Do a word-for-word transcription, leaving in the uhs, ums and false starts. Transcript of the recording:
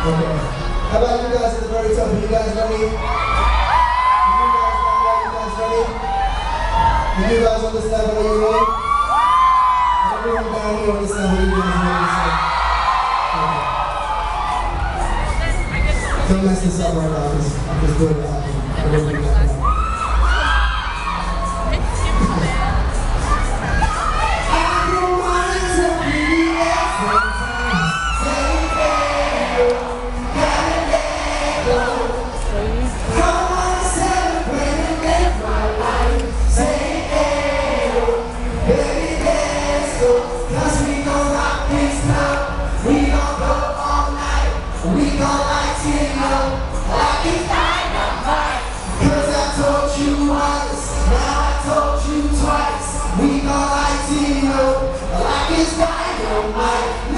Okay. How about you guys at the very top? Are you guys ready? Are you guys ready? Are you guys understand what you want? Everyone down here understand what you guys want to say. Okay. Don't mess this up right now, because I'm just doing it happen. I don't think that. We gon' like T A I O, like it's Dynamite.